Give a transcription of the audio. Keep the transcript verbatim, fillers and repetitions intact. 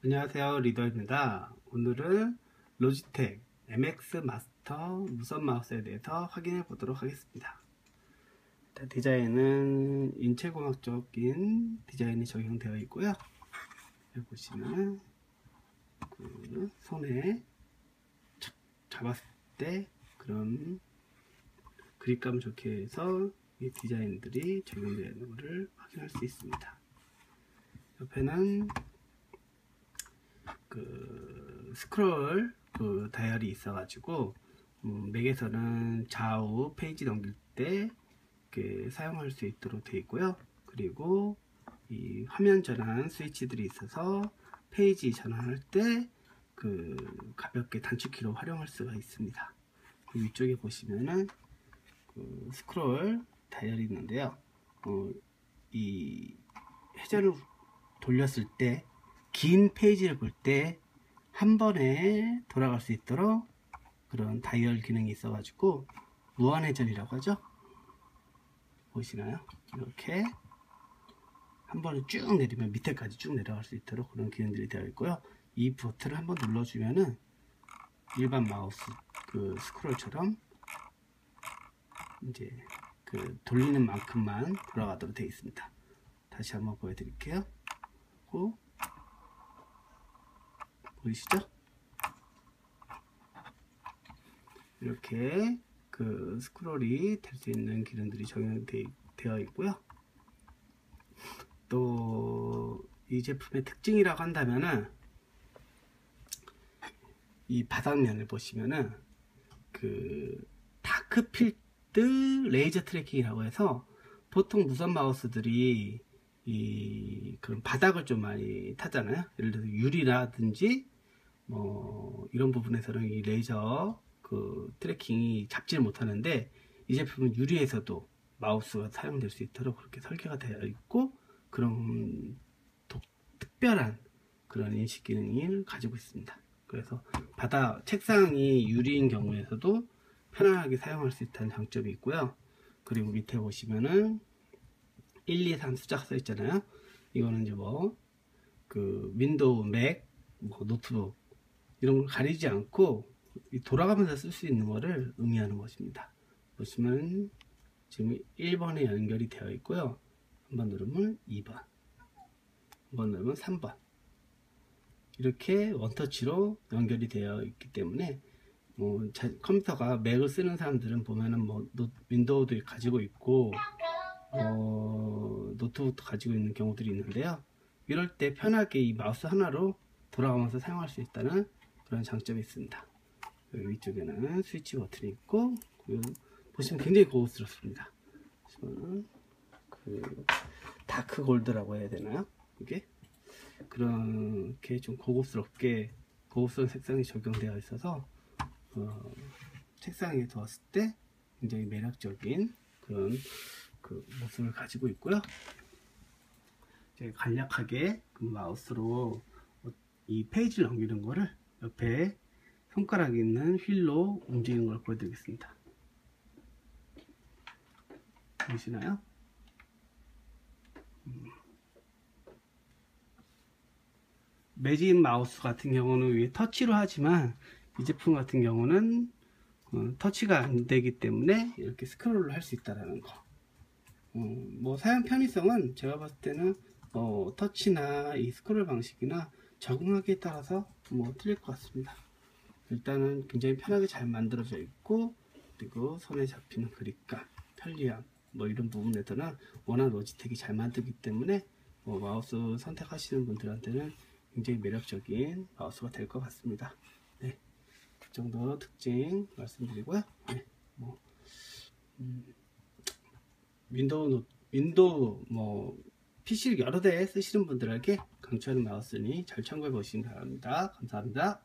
안녕하세요, 리더입니다. 오늘은 로지텍 엠엑스 마스터 무선 마우스에 대해서 확인해 보도록 하겠습니다. 디자인은 인체공학적인 디자인이 적용되어 있고요. 여기 보시면 그 손에 잡았을 때 그런 그립감 좋게 해서 이 디자인들이 적용되어 있는 것을 확인할 수 있습니다. 옆에는 그 스크롤 그 다이얼이 있어가지고 음, 맥에서는 좌우 페이지 넘길 때 이렇게 사용할 수 있도록 되어 있고요. 그리고 이 화면 전환 스위치들이 있어서 페이지 전환할 때 그 가볍게 단축키로 활용할 수가 있습니다. 그 위쪽에 보시면은 그 스크롤 다이얼이 있는데요. 어, 이 회전을 돌렸을 때 긴 페이지를 볼 때 한 번에 돌아갈 수 있도록 그런 다이얼 기능이 있어 가지고 무한회전이라고 하죠. 보이시나요? 이렇게 한 번에 쭉 내리면 밑에까지 쭉 내려갈 수 있도록 그런 기능들이 되어 있고요. 이 버튼을 한번 눌러주면은 일반 마우스 그 스크롤처럼 이제 그 돌리는 만큼만 돌아가도록 되어 있습니다. 다시 한번 보여드릴게요. 고 보이시죠? 이렇게 그 스크롤이 될 수 있는 기능들이 적용되어 있고요. 또 이 제품의 특징이라고 한다면은 이 바닥면을 보시면은 그 다크 필드 레이저 트래킹이라고 해서 보통 무선 마우스들이 이 그런 바닥을 좀 많이 타잖아요. 예를 들어서 유리라든지 뭐 이런 부분에서는 이 레이저 그 트래킹이 잡지를 못하는데 이 제품은 유리에서도 마우스가 사용될 수 있도록 그렇게 설계가 되어 있고 그런 독, 특별한 그런 인식 기능을 가지고 있습니다. 그래서 바닥 책상이 유리인 경우에서도 편안하게 사용할 수 있다는 장점이 있고요. 그리고 밑에 보시면은 일, 이, 삼 숫자가 써 있잖아요. 이거는 이제 뭐 그 윈도우, 맥, 뭐 노트북 이런 걸 가리지 않고 돌아가면서 쓸 수 있는 것을 의미하는 것입니다. 보시면 지금 일 번에 연결이 되어 있고요. 한번 누르면 이 번, 한번 누르면 삼 번 이렇게 원터치로 연결이 되어 있기 때문에 뭐 자, 컴퓨터가 맥을 쓰는 사람들은 보면은 뭐 노, 윈도우도 가지고 있고 어, 노트북도 가지고 있는 경우들이 있는데요. 이럴 때 편하게 이 마우스 하나로 돌아가면서 사용할 수 있다는 그런 장점이 있습니다. 여기 위쪽에는 스위치 버튼이 있고 보시면 굉장히 고급스럽습니다. 그 다크 골드라고 해야 되나요? 이게 그렇게 좀 고급스럽게 고급스러운 색상이 적용되어 있어서 어, 책상에 두었을 때 굉장히 매력적인 그런 그 모습을 가지고 있고요. 이제 간략하게 그 마우스로 이 페이지를 넘기는 거를 옆에 손가락이 있는 휠로 움직이는 걸 보여드리겠습니다. 보시나요? 음. 매진 마우스 같은 경우는 위에 터치로 하지만 이 제품 같은 경우는 어, 터치가 안 되기 때문에 이렇게 스크롤을 할 수 있다는 거. 어, 뭐 사용 편의성은 제가 봤을 때는 어, 터치나 이 스크롤 방식이나 적응하기에 따라서 뭐 틀릴 것 같습니다. 일단은 굉장히 편하게 잘 만들어져 있고 그리고 손에 잡히는 그립감, 편리함 뭐 이런 부분에서는 워낙 로지텍이 잘 만들기 때문에 뭐 마우스 선택하시는 분들한테는 굉장히 매력적인 마우스가 될 것 같습니다. 네, 그 정도 특징 말씀드리고요. 네, 뭐 음, 윈도우, 윈도우 뭐 피씨를 여러 대 쓰시는 분들에게 강추하는 마우스니 잘 참고해 보시기 바랍니다. 감사합니다.